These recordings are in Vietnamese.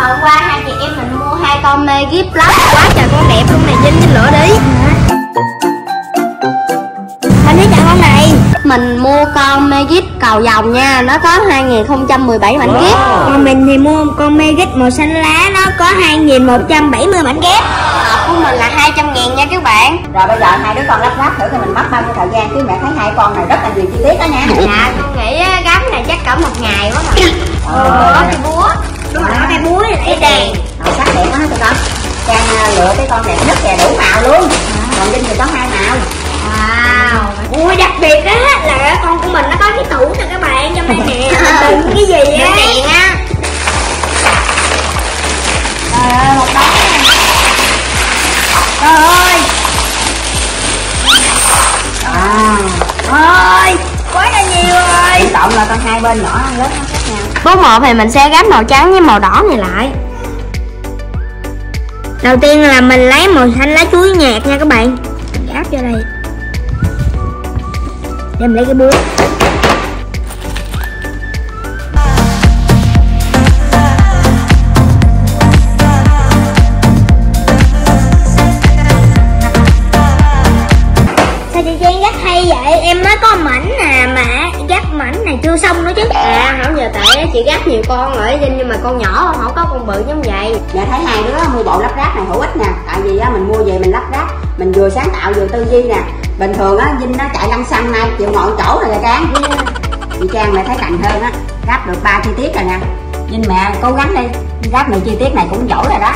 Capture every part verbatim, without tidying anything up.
hồi hôm qua hai chị em mình mua hai con mê gift lắm. Quá trời con đẹp luôn này, Vinh Vinh lựa đi. Mình thấy chọn con này. Mình mua con mê gift cầu vồng nha, nó có hai nghìn không trăm mười bảy mảnh ghép. Còn mình thì mua con mê gift màu xanh lá, nó có hai nghìn một trăm bảy mươi mảnh ghép. Hộp của mình là hai trăm ngàn nha các bạn. Rồi bây giờ hai đứa con lắp ráp thử thì mình mất bao nhiêu thời gian, chứ mẹ thấy hai con này rất là nhiều chi tiết đó nha. Dạ, con nghĩ gắm này chắc cỡ một ngày quá rồi. Ờ, có cái búa. Đúng rồi, có cái búa này, cái đèn. Rồi sắc đẹp quá tụi con. Trang lựa cái con đẹp nhất kìa, đủ màu luôn. Còn Vinh thì có hai màu. Wow. Ui, đặc biệt á là con của mình nó có cái tủ nè các bạn, trong đây nè. Đừng cái gì á. Đựng điện á. Trời ơi, một đống nè. Trời ơi. À, Ôi, quá là nhiều rồi. cộng là con hai bên nhỏ lớn nó khác nhau. Bước một thì mình sẽ gắm màu trắng với màu đỏ này lại. Đầu tiên là mình lấy màu xanh lá chuối nhạt nha các bạn. Gắp vô đây. Để mình lấy cái búa. Sao chị Trang gắp hay vậy? Em mới có mảnh nè mà gắp mảnh này chưa xong nữa chứ. À không, giờ tại chị gắp nhiều con rồi Vinh, nhưng mà con nhỏ không có con bự giống vậy. Mẹ thấy hai đứa mua bộ lắp ráp này hữu ích nè. Tại vì á, mình mua về mình lắp ráp, mình vừa sáng tạo vừa tư duy nè. Bình thường á Vinh nó chạy lăn xăng nay chịu ngồi chỗ rồi Trang. Chị Trang mẹ thấy cành hơn á, gắp được ba chi tiết rồi nè. Vinh mẹ cố gắng đi, gắp được chi tiết này cũng giỏi rồi đó.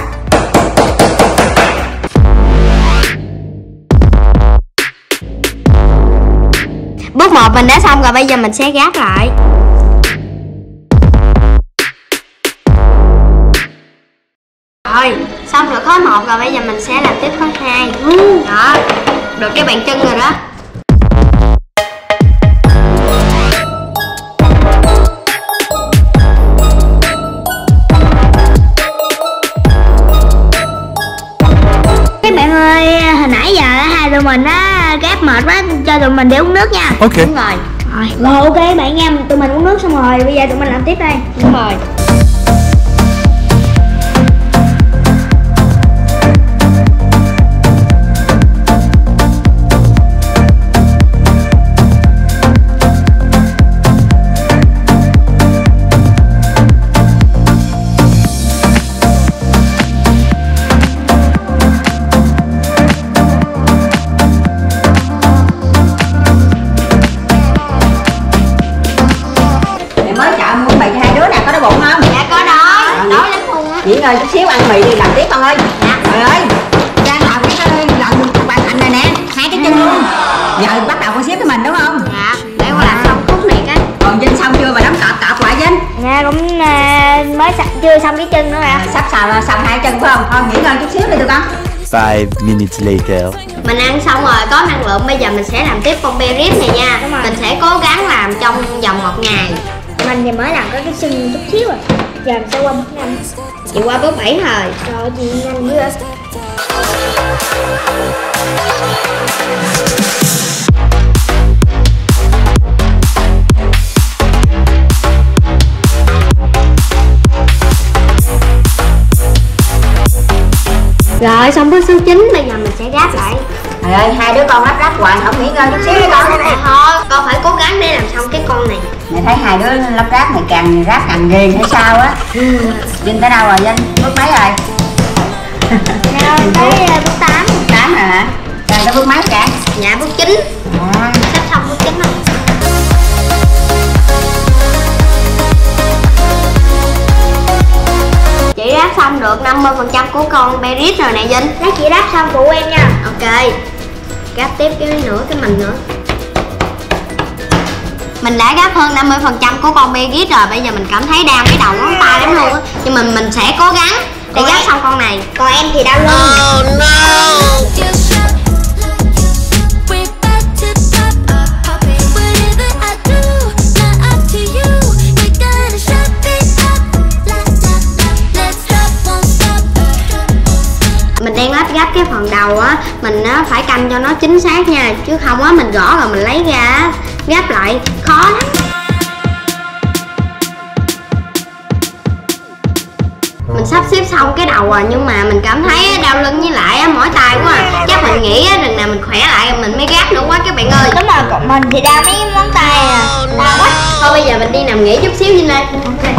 Bước một mình đã xong rồi, bây giờ mình sẽ gắp lại. Rồi, xong được khối một rồi, bây giờ mình sẽ làm tiếp khối hai. Đó, được cái bàn chân rồi đó. Các bạn ơi, hồi nãy giờ hai tụi mình á gắp mệt quá, cho tụi mình đi uống nước nha. Ok. Đúng rồi. Rồi, rồi ok bạn nha, tụi mình uống nước xong rồi, bây giờ tụi mình làm tiếp đây. Đúng rồi. Nghỉ ngơi chút xíu ăn mì đi làm tiếp con ơi. Dạ. Trời ơi, Trang làm cái lần hoàn thành này nè, hai cái chân luôn. Giờ bắt đầu con xếp cho mình đúng không? Dạ, để con làm xong khúc này cái. Còn Vinh xong chưa mà đóng cọp cọp lại Vinh? Dạ cũng uh, mới chưa xong cái chân nữa nè. À, sắp xong xong hai chân phải không? Thôi nghỉ ngơi chút xíu đi tụi con. Five minutes later. Mình ăn xong rồi có năng lượng, bây giờ mình sẽ làm tiếp con be rib này nha. Mình sẽ cố gắng làm trong vòng một ngày. Mình thì mới làm có cái sưng chút xíu rồi. Giờ mình sẽ qua bước năm. Chị qua bước bảy rồi. Rồi chị nhanh dữ rồi. Rồi xong bước số chín, bây giờ mình sẽ gáp lại. Trời ơi, hai đứa con lắp ráp hoài không nghỉ ngơi chút xíu đi con. Thôi, con phải cố gắng để làm xong cái con này. Mẹ thấy hai đứa lắp ráp này càng ráp càng ghiền hay sao á. Vinh tới đâu rồi Vinh? Bước mấy rồi? Nào, tới bước tám. tám rồi hả? Rồi tới bước mấy cả? Dạ bước chín. À. Sắp xong bước chín rồi. Chị ráp xong được năm mươi phần trăm của con be rib rồi nè Vinh. Lát chị ráp xong phụ em nha. Ok. Gáp tiếp cái nữa cái mình nữa. Mình đã gáp hơn năm mươi phần trăm của con be rib rồi, bây giờ mình cảm thấy đau cái đầu ngón tay lắm luôn á. Nhưng mình mình sẽ cố gắng để gáp xong con này. Còn em thì đau lưng. Oh no. Mình đang lắp gắp cái phần đầu á, mình á phải canh cho nó chính xác nha, chứ không á mình gõ rồi mình lấy ra gắp lại khó lắm. Mình sắp xếp xong cái đầu rồi, nhưng mà mình cảm thấy đau lưng với lại mỏi tay quá à. Chắc mình nghĩ đừng nào mình khỏe lại mình mới gáp nữa quá các bạn ơi. Đúng rồi, còn mình thì đau mấy ngón tay à, đau quá. Thôi bây giờ mình đi nằm nghỉ chút xíu Vinh ơi.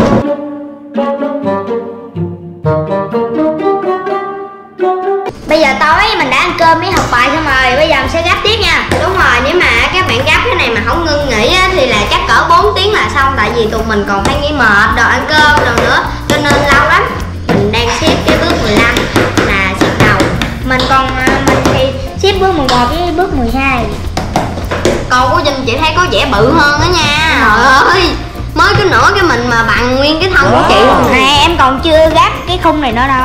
Bây giờ tối mình đã ăn cơm với học bài xong rồi, bây giờ mình sẽ gáp tiếp nha. Đúng rồi, nếu mà các bạn gấp cái này mà không ngưng nghỉ á, thì là chắc cỡ bốn tiếng là xong. Tại vì tụi mình còn phải nghỉ mệt, đồ ăn cơm đồ nữa, cho nên lâu lắm. Mình đang xếp cái bước mười lăm là xếp đầu. Mình còn mình thì xếp bước mười một với bước mười hai. Con của Vinh chị thấy có vẻ bự hơn đó nha. Trời ơi, mới có nửa cái mình mà bằng nguyên cái thân của chị luôn. Nè em còn chưa gáp cái khung này nữa đâu.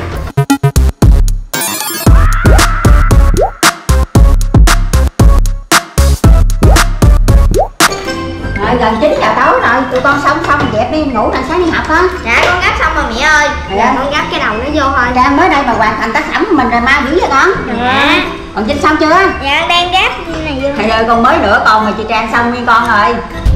Rồi gần chín giờ tối rồi, tụi con xong xong dẹp đi ngủ rồi sáng đi học á. Dạ con gấp xong rồi mẹ ơi. Giờ Dạ. con gấp cái đầu nó vô thôi. Trang mới đây mà hoàn thành tác phẩm của mình rồi mau dữ vậy con. Dạ. Còn Vinh xong chưa? Dạ đang gáp này vô. Thầy ơi con mới nữa con mà chị Trang xong nguyên con rồi.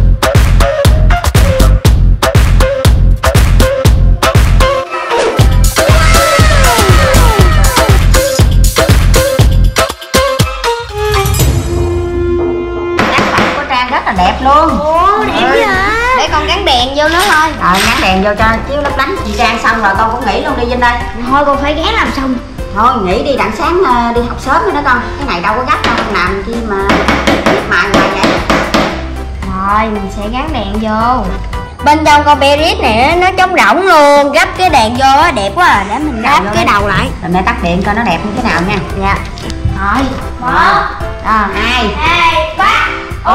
Rất là đẹp luôn. Ồ đẹp Ừ. vậy hả? Để con gắn đèn vô nữa thôi. Rồi gắn đèn vô cho chiếu lấp lánh. Chị Trang xong rồi con cũng nghỉ luôn đi Vinh ơi. Thôi con phải gán làm xong. Thôi nghỉ đi đặng sáng uh, đi học sớm nữa đó con. Cái này đâu có gấp đâu con làm chi mà mà ngoài vậy. Rồi mình sẽ gắn đèn vô. Bên trong con Berit này nó trống rỗng luôn. Gấp cái đèn vô á đẹp quá à. Để mình gấp cái đầu lại. Rồi mẹ tắt điện coi nó đẹp như thế nào nha. Dạ. Rồi. Một, Rồi hai. hai, ba. Ồ,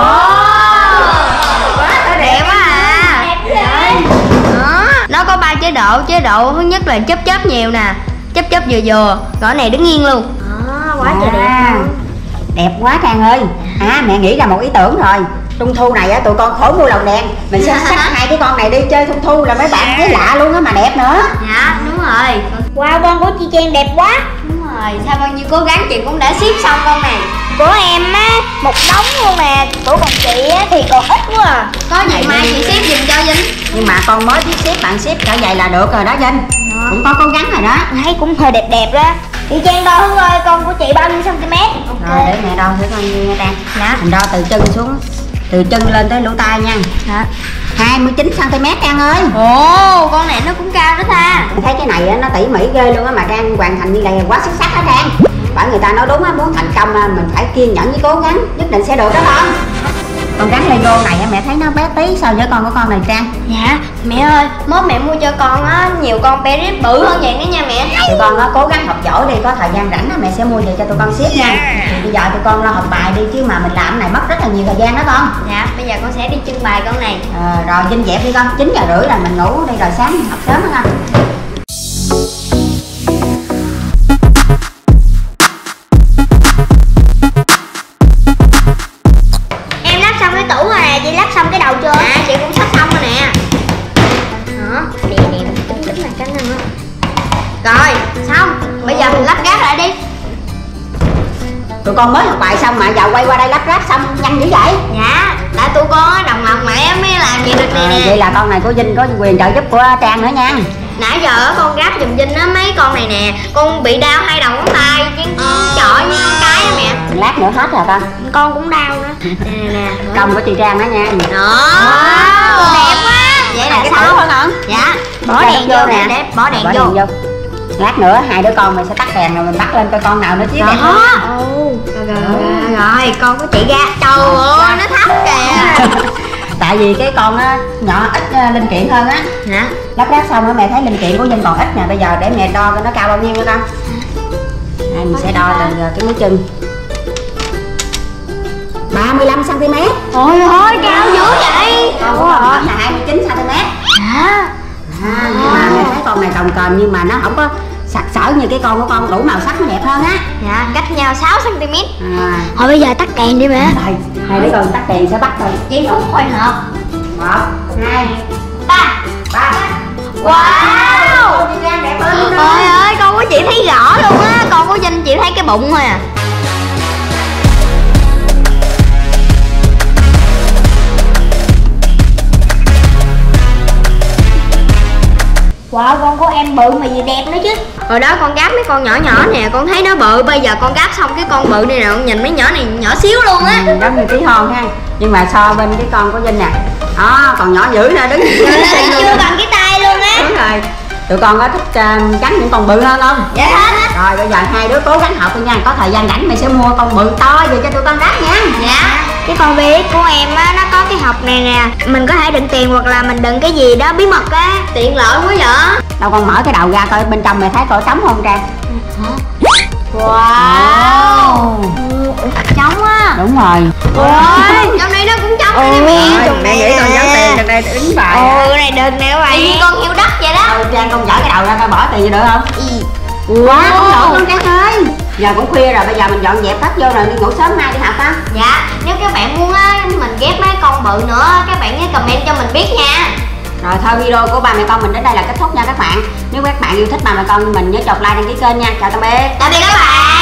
quá đẹp quá à. Đẹp rồi. Đó. Nó có ba chế độ. Chế độ thứ nhất là chớp chớp nhiều nè, chớp chớp vừa vừa, rồi này đứng nghiêng luôn. À, quá trời đẹp À, luôn. đẹp quá Trang ơi. À mẹ nghĩ ra một ý tưởng rồi. Trung thu này á tụi con khỏi mua lồng đèn, mình sẽ xách hai cái con này đi chơi trung thu là mấy bạn thấy lạ luôn á mà đẹp nữa. Dạ đúng rồi. Wow, con của chị Trang đẹp quá. Đúng rồi, sao bao nhiêu cố gắng chị cũng đã ship xong con này. Của em á một đống luôn nè, của còn chị á thì còn ít quá à. Có gì mai chị ship giùm cho Vinh. Nhưng mà con mới biết ship, bạn ship cỡ vậy là được rồi đó Vinh. Cũng có cố gắng rồi đó. Thấy cũng hơi đẹp đẹp đó. Chị Trang đo thử coi con của chị bao nhiêu cm. Rồi để mẹ đo thử con như nha Trang. Dạ. Mình đo từ chân xuống, từ chân lên tới lỗ tai nha. Dạ. hai mươi chín xăng ti mét Trang ơi. Ồ, con này nó cũng cao đó ta. Mình thấy cái này á, nó tỉ mỉ ghê luôn á mà Trang hoàn thành như vậy là quá xuất sắc đó Trang. Bởi người ta nói đúng á, muốn thành công á, mình phải kiên nhẫn với cố gắng, nhất định sẽ được đó con. Con gắn Lego này á, mẹ thấy nó bé tí so với con của con này Trang. Dạ, mẹ ơi, mốt mẹ mua cho con á nhiều con Berit bự hơn vậy nữa nha mẹ. Tụi con á, cố gắng học giỏi đi, có thời gian rảnh á, mẹ sẽ mua về cho tụi con ship nha. Thì bây giờ tụi con lo học bài đi chứ mà mình làm cái này mất rất là nhiều thời gian đó con. Dạ, bây giờ con sẽ đi trưng bày con này. À, rồi Vinh dẹp đi con, chín giờ rưỡi là mình ngủ đi rồi sáng mình học sớm đó con. Em lắp xong cái tủ rồi nè, chị lắp xong cái đầu chưa? À, chị cũng sắp xong rồi nè. Đó, nè nè, tính tính là cái năng á. Rồi, xong, bây giờ mình lắp ráp lại đi. Tụi con mới học bài xong mà giờ quay qua đây lắp ráp xong nhanh dữ vậy. Dạ, tại tụi con á đồng lòng mẹ mới làm vậy được À, nè nè. vậy là con này của Vinh có quyền trợ giúp của Trang nữa nha. Nãy giờ con gáp giùm Vinh á mấy con này nè. Con bị đau hai đầu ngón tay, chiến chọi như con cái á mẹ. Lát nữa hết rồi con. Con cũng đau nữa. Nè nè nè. Công của chị Trang đó nha. Đó. Wow, đẹp quá. Vậy là cái xong. tủ hả con? Dạ. Bỏ Cho đèn nó vô vô nè, nè. để bỏ đèn Bỏ vô. đèn vô. Lát nữa hai đứa con mình sẽ tắt đèn rồi mình bắt lên coi con nào nó chiếu đẹp hơn. Đó. Rồi, rồi, rồi, rồi, con của chị ra. Trời ơi, nó thấp kìa. Tại vì cái con á nhỏ ít uh, linh kiện hơn á. Hả? Lắp ráp xong á mẹ thấy linh kiện của Vinh còn ít nè, bây giờ để mẹ đo coi nó cao bao nhiêu nữa con. Đây mình sẽ đo từ uh, cái mũi chân. ba mươi lăm xăng ti mét. Ôi ơi, cao dữ vậy. Con của con là hai mươi chín xăng ti mét. Hả? À, nhưng mà mẹ thấy con này cồng kềnh nhưng mà nó không có sặc sỡ như cái con của con, đủ màu sắc nó đẹp hơn á. Dạ, cách nhau sáu xăng ti mét. À, Thôi bây giờ tắt đèn đi mẹ. rồi hai đứa con tắt đèn sẽ bắt rồi. Chỉ phút hồi hộp. Một, hai, Ba. ba. Wow. Chị Trang đẹp hơn nữa. Ôi ơi, con của chị thấy rõ luôn á. Con của Vinh chị thấy cái bụng thôi à. Wow, con của em bự mà gì đẹp nữa chứ. Hồi đó con gắp mấy con nhỏ nhỏ nè, con thấy nó bự. Bây giờ con gắp xong cái con bự này nè, con nhìn mấy nhỏ này nhỏ xíu luôn á. Ừ, giống như tí hon ha. Nhưng mà so bên cái con của Vinh nè, đó còn nhỏ dữ nè, đứng Chưa bằng cái tay luôn á. đúng rồi. Tụi con có thích uh, cắn những con bự hơn không? Dạ hết. Rồi bây giờ hai đứa cố gắng học đi nha. Có thời gian rảnh mày sẽ mua con bự to về cho tụi con đá nha. Dạ. Cái con viết của em á, nó có cái hộp này nè. Mình có thể đựng tiền hoặc là mình đựng cái gì đó bí mật á. Tiện lợi quá vậy. Đâu con mở cái đầu ra coi bên trong mày thấy coi trống không Trang? Wow. Trống á. Đúng rồi. Ôi, trong đây nó cũng trống Ừ. nè mẹ. Rồi, mẹ nghĩ con giống tiền trong đây đứng bài. Ồ, cái này đựng nè các Tự bạn. nhiên con heo đất vậy đó. Ừ, Trang con dở cái đầu ra coi bỏ tiền vô được không? Ừ. Quá không được luôn Trang ơi. Giờ cũng khuya rồi, bây giờ mình dọn dẹp hết vô rồi đi ngủ sớm mai đi học á. Dạ, nếu các bạn muốn á, mình ghép mấy con bự nữa, các bạn nhớ comment cho mình biết nha. Rồi thôi video của ba mẹ con mình đến đây là kết thúc nha các bạn. Nếu các bạn yêu thích ba mẹ con mình nhớ chọc like đăng ký kênh nha. Chào tạm biệt. Tạm biệt các bạn.